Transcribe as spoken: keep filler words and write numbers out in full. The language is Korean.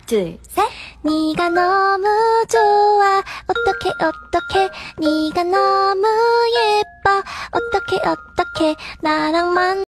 둘, 셋. 네가 너무 좋아 어떡해 어떡해 네가 너무 예뻐 어떡해 어떡해 나랑 만